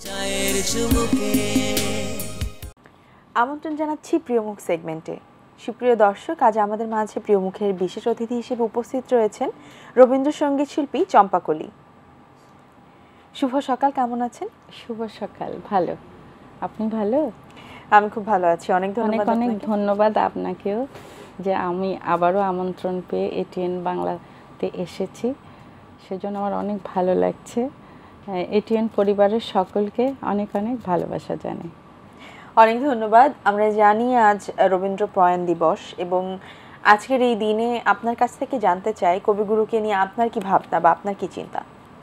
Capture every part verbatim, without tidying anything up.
আমন্ত্রণ জানাচ্ছি প্রিয়মুখ সেগমেন্টে। সুপ্রিয় দর্শক, আজ আমাদের মাঝে প্রিয়মুখের বিশেষ অতিথি হিসেবে উপস্থিত রয়েছেন রবীন্দ্রসঙ্গীত শিল্পী চম্পা কলি। শুভ সকাল, কেমন আছেন? শুভ সকাল, ভালো। আপনি ভালো? আমি খুব ভালো আছি, অনেক ধন্যবাদ। অনেক অনেক ধন্যবাদ আপনাকেও যে আমি আবারও আমন্ত্রণ পেয়ে এটিএন বাংলাতে এসেছি, সেজন্য আমার অনেক ভালো লাগছে। এটিএন পরিবারের সকলকে অনেক অনেক ভালোবাসা জানাই। অনেক ধন্যবাদ। আমরা জানি আজ রবীন্দ্র প্রয়াণ দিবস এবং আজকের এই দিনে আপনার কাছ থেকে জানতে চাই কবিগুরুকে নিয়ে আপনার কি ভাবনা বা আপনার কি চিন্তা।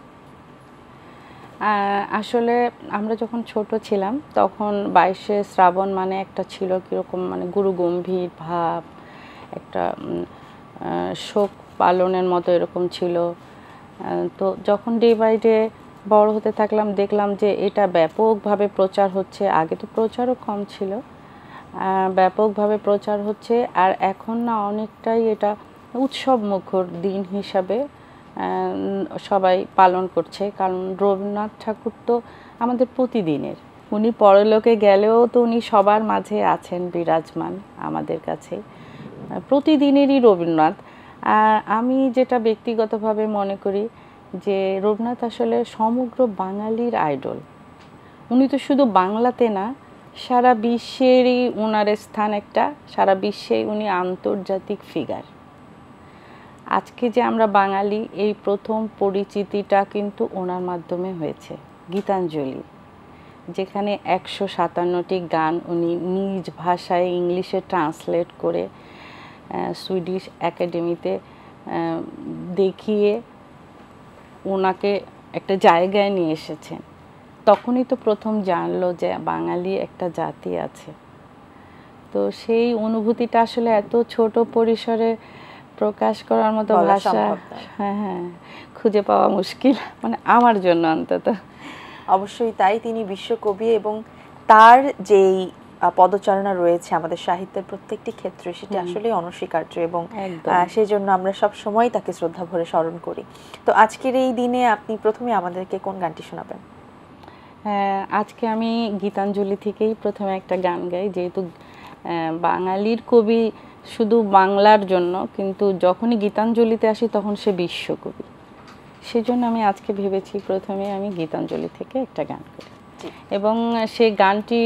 আসলে আমরা যখন ছোট ছিলাম তখন বাইশে শ্রাবণ মানে একটা ছিল কীরকম মানে গুরু গম্ভীর ভাব, একটা শোক পালনের মতো এরকম ছিল। তো যখন ডে বাই ডে বড় হতে থাকলাম দেখলাম যে এটা ব্যাপকভাবে প্রচার হচ্ছে। আগে তো প্রচারও কম ছিল, ব্যাপকভাবে প্রচার হচ্ছে। আর এখন না অনেকটাই এটা উৎসব মুখর দিন হিসাবে সবাই পালন করছে, কারণ রবীন্দ্রনাথ ঠাকুর তো আমাদের প্রতিদিনের। উনি পরলোকে গেলেও তো উনি সবার মাঝে আছেন, বিরাজমান আমাদের কাছে, প্রতিদিনেরই রবীন্দ্রনাথ। আর আমি যেটা ব্যক্তিগতভাবে মনে করি যে রবীন্দ্রনাথ আসলে সমগ্র বাঙালির আইডল। উনি তো শুধু বাংলাতে না, সারা বিশ্বেরই ওনার স্থান একটা, সারা বিশ্বেই উনি আন্তর্জাতিক ফিগার। আজকে যে আমরা বাঙালি, এই প্রথম পরিচিতিটা কিন্তু ওনার মাধ্যমে হয়েছে। গীতাঞ্জলি, যেখানে একশো সাতান্নটি গান উনি নিজ ভাষায় ইংলিশে ট্রান্সলেট করে সুইডিশ একাডেমিতে দেখিয়ে ওনাকে একটা জায়গায় নিয়ে এসেছেন। তখনই তো প্রথম জানলো যে বাঙালি একটা জাতি আছে। তো সেই অনুভূতিটা আসলে এত ছোট পরিসরে প্রকাশ করার মতো ভাষা হ্যাঁ হ্যাঁ খুঁজে পাওয়া মুশকিল, মানে আমার জন্য অন্তত। অবশ্যই তাই, তিনি বিশ্বকবি এবং তার যেই পদচারণা রয়েছে আমাদের সাহিত্যের প্রত্যেকটি ক্ষেত্রে সেটি আসলে অনস্বীকার্য এবং সেই জন্য আমরা সব সময় তাকে শ্রদ্ধা ভরে স্মরণ করি। তো আজকের এই দিনে আপনি প্রথমে আমাদেরকে কোন গানটি শোনাবেন? হ্যাঁ, আজকে আমি গীতাঞ্জলি থেকেই প্রথমে একটা গান গাই, যেহেতু বাঙালির কবি শুধু বাংলার জন্য, কিন্তু যখনই গীতাঞ্জলিতে আসি তখন সে বিশ্বকবি। সেজন্য আমি আজকে ভেবেছি প্রথমে আমি গীতাঞ্জলি থেকে একটা গান করি, এবং সেই গানটি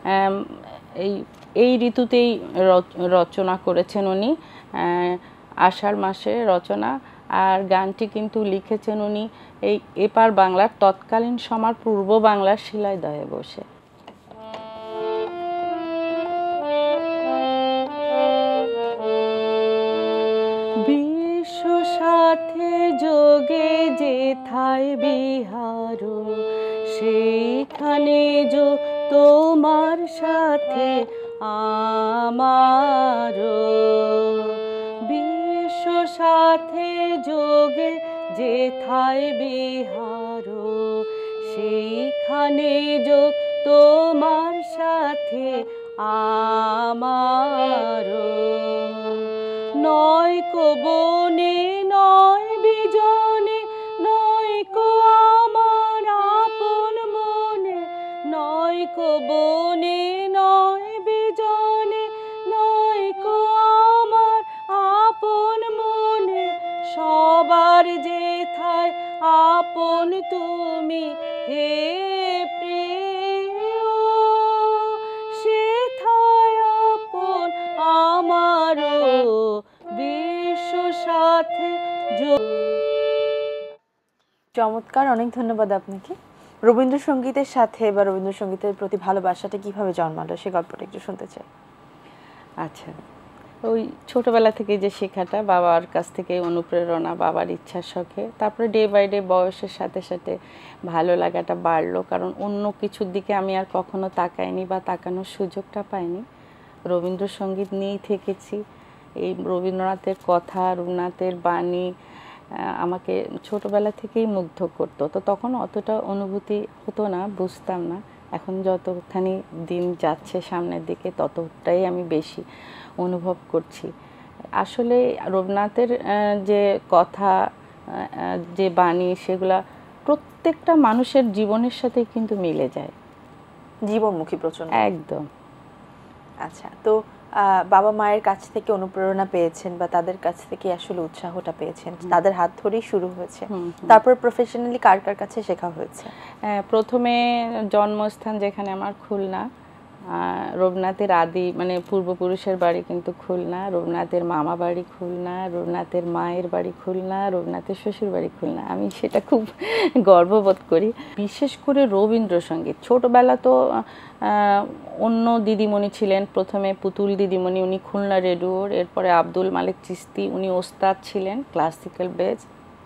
এই এই ঋতুতেই রচনা করেছেন উনি, আষাঢ় মাসে রচনা। আর গানটি কিন্তু লিখেছেন উনি এই এপার বাংলার তৎকালীন সময় পূর্ব বাংলার শিলাইদহে বসে। বিশ্ব সাথে যোগে যেথায় বিহার, সেইখানে যো তোমার সাথে আমার। বিশ্ব সাথে যোগে যেথায় বিহার, সেইখানে যো তোমার সাথে আমার। নয় কো বনে নয় বিজনে, নয় কো আমার আপন মনে, নয় কো বনে নয় বিজনে, নয় কো আমার আপন মনে। সবার যেথায় আপন তুমি হে প্রিয়, সেথায় আপন আমারও বিশ্ব সাথে। চমৎকার, অনেক ধন্যবাদ আপনাকে। রবীন্দ্রসঙ্গীতের সাথে বা রবীন্দ্রসঙ্গীতের প্রতি ভালোবাসাটা কিভাবে জন্মালো সে গল্পটা একটু শুনতে চাই। আচ্ছা, ওই ছোটোবেলা থেকে যে শেখাটা, বাবার কাছ থেকে অনুপ্রেরণা, বাবার ইচ্ছার শখে, তারপরে ডে বাই ডে বয়সের সাথে সাথে ভালো লাগাটা বাড়লো, কারণ অন্য কিছুর দিকে আমি আর কখনো তাকাইনি বা তাকানোর সুযোগটা পাইনি। রবীন্দ্রসঙ্গীত নিয়েই থেকেছি। এই রবীন্দ্রনাথের কথা, রবীন্দ্রনাথের বাণী আমাকে ছোটোবেলা থেকেই মুগ্ধ করতো। তো তখন অতটা অনুভূতি হতো না, বুঝতাম না। এখন যতখানি দিন যাচ্ছে সামনের দিকে ততটাই আমি বেশি অনুভব করছি। আসলে রবীন্দ্রনাথের যে কথা, যে বাণী, সেগুলা প্রত্যেকটা মানুষের জীবনের সাথে কিন্তু মিলে যায়, জীবনমুখী প্রচন্ড একদম। আচ্ছা, তো বাবা মায়ের কাছ থেকে অনুপ্রেরণা পেয়েছেন বা তাদের কাছ থেকে আসলে উৎসাহটা পেয়েছেন, তাদের হাত ধরেই শুরু হয়েছে, তারপর প্রফেশনালি কার কার কাছে শেখা হয়েছে? প্রথমে জন্মস্থান যেখানে আমার খুলনা, রবীন্দ্রনাথের আদি মানে পূর্বপুরুষের বাড়ি কিন্তু খুলনা, রবীন্দ্রনাথের মামা বাড়ি খুলনা, রবীন্দ্রনাথের মায়ের বাড়ি খুলনা, রবীন্দ্রনাথের শ্বশুর বাড়ি খুলনা। আমি সেটা খুব গর্ববোধ করি। বিশেষ করে রবীন্দ্রসঙ্গীত ছোটবেলা তো অন্য দিদিমণি ছিলেন, প্রথমে পুতুল দিদিমণি, উনি খুলনা রেডিওর, এরপরে আব্দুল মালিক চিস্তি, উনি ওস্তাদ ছিলেন ক্লাসিক্যাল বেজ।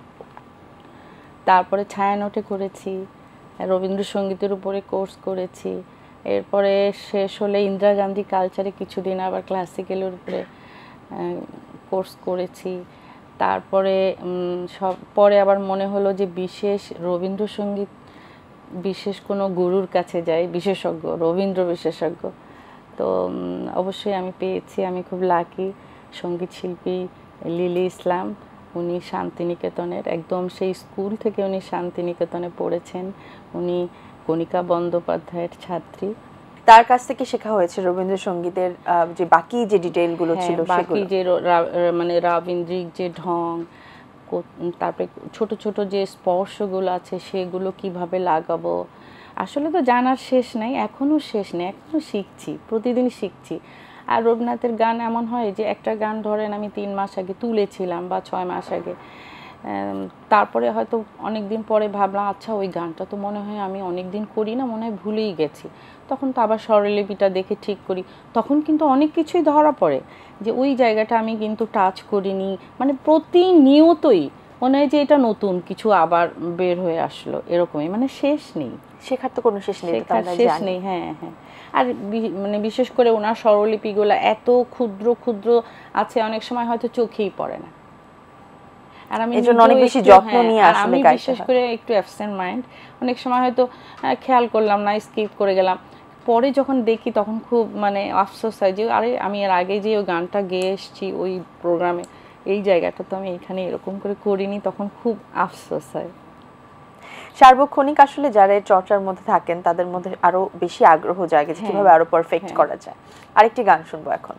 তারপরে ছায়ানটে করেছি, রবীন্দ্রসঙ্গীতের উপরে কোর্স করেছি, এরপরে শেষ হলে ইন্দিরা গান্ধী কালচারে কিছুদিন আবার ক্লাসিক্যালের উপরে কোর্স করেছি। তারপরে সব পরে আবার মনে হলো যে বিশেষ রবীন্দ্রসঙ্গীত বিশেষ কোনো গুরুর কাছে যাই, বিশেষজ্ঞ, রবীন্দ্র বিশেষজ্ঞ। তো অবশ্যই আমি পেয়েছি, আমি খুব লাকি। সঙ্গীত শিল্পী লিলি ইসলাম, উনি শান্তিনিকেতনের, একদম সেই স্কুল থেকে উনি শান্তিনিকেতনে পড়েছেন। উনি কণিকা বন্দ্যোপাধ্যায়ের ছাত্রী। তার কাছ থেকে শেখা হয়েছে রবীন্দ্রসঙ্গীতের যে বাকি যে ডিটেইলগুলো ছিল, বাকি যে মানে রবীন্দ্রিক যে ঢং, তারপরে ছোট ছোট যে স্পর্শগুলো আছে সেগুলো কিভাবে লাগাবো, আসলে তো জানার শেষ নাই, এখনো শেষ নেই, এখনো শিখছি, প্রতিদিন শিখছি। আর রবীন্দ্রনাথের গান এমন হয় যে একটা গান ধরেন আমি তিন মাস আগে তুলেছিলাম বা ছয় মাস আগে, তারপরে হয়তো অনেক দিন পরে ভাবলাম আচ্ছা ওই গানটা তো মনে হয় আমি অনেক দিন করি না, মনে হয় ভুলেই গেছি, তখন তো আবার স্বরলিপিটা দেখে ঠিক করি, তখন কিন্তু অনেক কিছুই ধরা পড়ে যে ওই জায়গাটা আমি কিন্তু টাচ করিনি, মানে প্রতিনিয়তই মনে হয় যে এটা নতুন কিছু আবার বের হয়ে আসলো, এরকমই, মানে শেষ নেই, শেখার তো কোনো শেষ নেই, শেষ নেই। হ্যাঁ হ্যাঁ আর মানে বিশেষ করে ওনার স্বরলিপিগুলো এত ক্ষুদ্র ক্ষুদ্র আছে, অনেক সময় হয়তো চোখেই পড়ে না। আর আমি অনেক বেশি যত্ন নিয়ে আসলে আমি বিশেষ করে একটু অ্যাবসেন্ট মাইন্ড, অনেক সময় হয়তো খেয়াল করলাম না, স্কিপ করে গেলাম, পরে যখন দেখি তখন খুব মানে আফসোস হয় যে আরে আমি এর আগে যে ওই গানটা গেয়ে এসেছি ওই প্রোগ্রামে, এই জায়গাটা তো আমি এখানে এরকম করে করিনি, তখন খুব আফসোস হয়। সার্বক্ষণিক আসলে যারা চর্চার মধ্যে থাকেন তাদের মধ্যে আরো বেশি আগ্রহ জাগে যে কিভাবে আরো পারফেক্ট করা যায়। আরেকটি গান শুনবো এখন।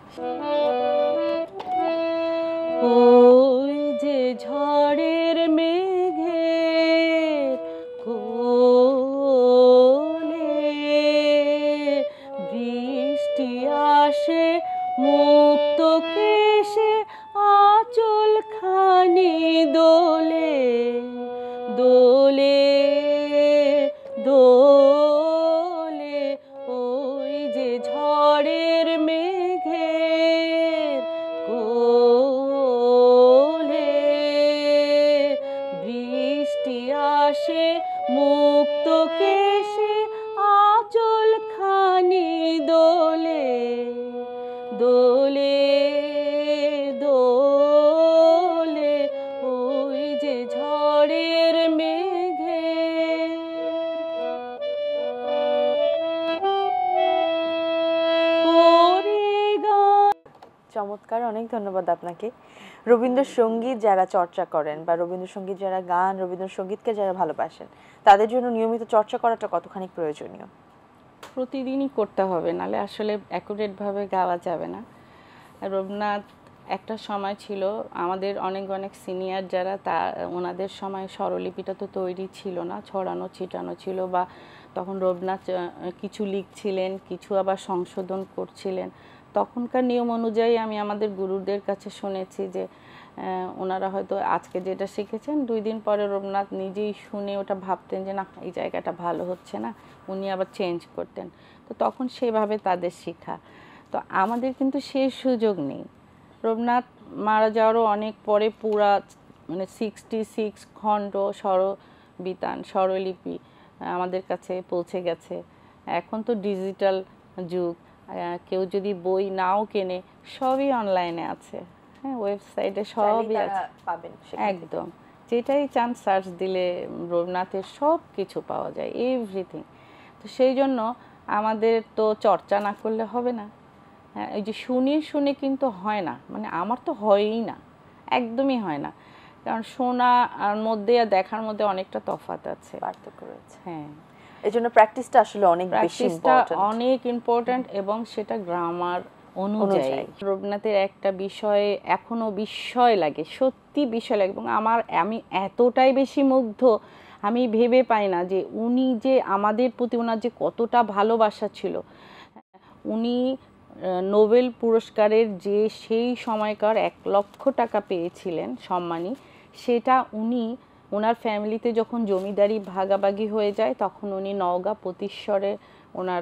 ওই যে ঝড়ের মেঘের কোলে বৃষ্টি আসে মুক্ত কেশে আঁচল খানি দোলে দোলে দোলে, ওই যে ঝড়ের মেঘের কোলে বৃষ্টি আসে মুক্ত কেশে আঁচল খানি দোলে দোলে দোলে, ওই যে ঝড়ের মেঘে। চমৎকার, অনেক ধন্যবাদ আপনাকে। রবীন্দ্রসঙ্গীত যারা চর্চা করেন বা রবীন্দ্রসঙ্গীত যারা গান, রবীন্দ্রসঙ্গীতকে যারা ভালোবাসেন, তাদের জন্য নিয়মিত চর্চা করাটা কতখানি প্রয়োজনীয়? প্রতিদিনই করতে হবে, নালে আসলে অ্যাকুরেটভাবে গাওয়া যাবে না। রবীন্দ্রনাথ একটা সময় ছিল, আমাদের অনেক অনেক সিনিয়র যারা, তা ওনাদের সময় স্বরলিপিটা তো তৈরি ছিল না, ছড়ানো ছিটানো ছিল, বা তখন রবীন্দ্রনাথ কিছু লিখছিলেন, কিছু আবার সংশোধন করছিলেন। তখনকার নিয়ম অনুযায়ী আমি আমাদের গুরুদের কাছে শুনেছি যে ওনারা হয়তো আজকে যেটা শিখেছেন দুই দিন পরে রবীন্দ্রনাথ নিজেই শুনে ওটা ভাবতেন যে না এই জায়গাটা ভালো হচ্ছে না, উনি আবার চেঞ্জ করতেন। তো তখন সেভাবে তাদের শেখা। তো আমাদের কিন্তু সেই সুযোগ নেই। রবীন্দ্রনাথ মারা যাওয়ারও অনেক পরে পুরা মানে সিক্সটি সিক্স খণ্ড স্বরবিতান স্বরলিপি আমাদের কাছে পৌঁছে গেছে। এখন তো ডিজিটাল যুগ, কেউ যদি বই নাও কেনে সবই অনলাইনে আছে, হ্যাঁ ওয়েবসাইটে সবই আছে, পাবেন একদম যেটাই চান সার্চ দিলে রবীন্দ্রনাথের সব কিছু পাওয়া যায়, এভরিথিং। তো সেই জন্য আমাদের তো চর্চা না করলে হবে না। হ্যাঁ, এই যে শুনে শুনে কিন্তু হয় না, মানে আমার তো হয়ই না, একদমই হয় না। কারণ শোনা আর মধ্যে আর দেখার মধ্যে অনেকটা তফাৎ আছে, পার্থক্য রয়েছে। হ্যাঁ, এজন্য প্র্যাকটিসটা আসলে অনেক বেশি ইম্পর্টেন্ট, অনেক ইম্পর্টেন্ট, এবং সেটা গ্রামার অনুযায়ী। রবীন্দ্রনাথের একটা বিষয় এখনো বিস্ময় লাগে, সত্যি বিস্ময় লাগে, এবং আমার আমি এতটাই বেশি মুগ্ধ, আমি ভেবে পাই না যে উনি যে আমাদের প্রতি ওনার যে কতটা ভালোবাসা ছিল। উনি নোবেল পুরস্কারের যে সেই সময়কার এক লক্ষ টাকা পেয়েছিলেন সম্মানী, সেটা উনি ওনার ফ্যামিলিতে যখন জমিদারি ভাগাভাগি হয়ে যায় তখন উনি নওগাঁ প্রতিশ্বরে ওনার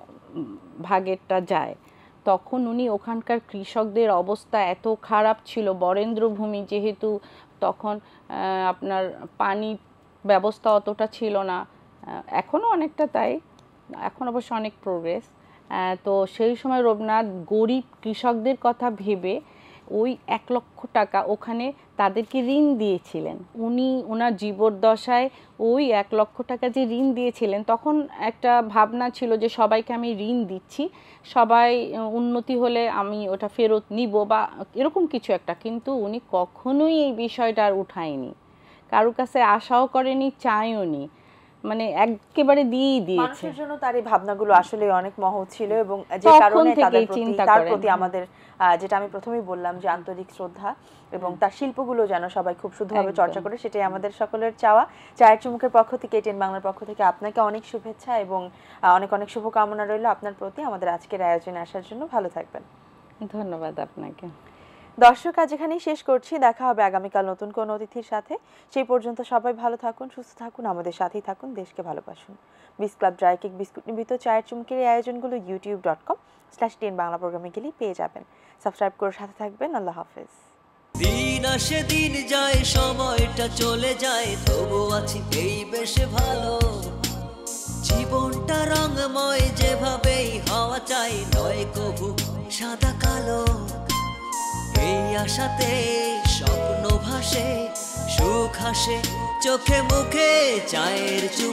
ভাগেরটা যায়, তখন উনি ওখানকার কৃষকদের অবস্থা এত খারাপ ছিল, বরেন্দ্র ভূমি যেহেতু, তখন আপনার পানি ব্যবস্থা অতটা ছিল না, এখনও অনেকটা তাই, এখন অবশ্য অনেক প্রোগ্রেস। তো সেই সময় রবীন্দ্রনাথ গরিব কৃষকদের কথা ভেবে ওই এক লক্ষ টাকা ওখানে তাদেরকে ঋণ দিয়েছিলেন। উনি ওনার জীবদ্দশায় ওই এক লক্ষ টাকা যে ঋণ দিয়েছিলেন, তখন একটা ভাবনা ছিল যে সবাইকে আমি ঋণ দিচ্ছি, সবাই উন্নতি হলে আমি ওটা ফেরত নিব বা এরকম কিছু একটা, কিন্তু উনি কখনোই এই বিষয়টা আর উঠায়নি, কারোর কাছে আশাও করেনি, চায়ও নি, মানে একেবারে দিয়েই দিয়েছে। মানুষের জন্য তার এই ভাবনাগুলো আসলে অনেক মহৎ ছিল, এবং যে কারণে তাদের প্রতি তার প্রতি আমাদের, যেটা আমি প্রথমেই বললাম, যে আন্তরিক শ্রদ্ধা, এবং তার শিল্পগুলো যেন সবাই খুব শুদ্ধভাবে চর্চা করে, সেটাই আমাদের সকলের চাওয়া। চায়ের চুমুকের পক্ষ থেকে, এটিএন বাংলার পক্ষ থেকে আপনাকে অনেক শুভেচ্ছা এবং অনেক অনেক শুভকামনা রইল আপনার প্রতি, আমাদের আজকের আয়োজনে আসার জন্য। ভালো থাকবেন। ধন্যবাদ আপনাকে। দর্শক, আজ এখানেই শেষ করছি, দেখা হবে আগামীকাল নতুন কোন অতিথির সাথে। সেই পর্যন্ত সবাই ভালো থাকুন, সুস্থ থাকুন, আমাদের সাথেই থাকুন, দেশকে ভালোবাসুন। বিস ক্লাব ড্রাই কেক বিস্কুট নির্মিত চায়ের চুমুকের এই আয়োজনগুলো YouTube dot com slash TN Bangla প্রোগ্রামে গেলেই পেয়ে যাবেন। সাবস্ক্রাইব করে সাথে থাকবেন। আল্লাহ হাফেজ। দিন আসে দিন যায়, সময়টা চলে যায়, তবু আছি এই বেশ ভালো। জীবনটা রঙময়, যেভাবেই হওয়া চাই, নয় কভু সাদা কালো। এই আশাতে স্বপ্ন ভাসে, সুখ হাসে চোখে মুখে, চায়ের চুমুক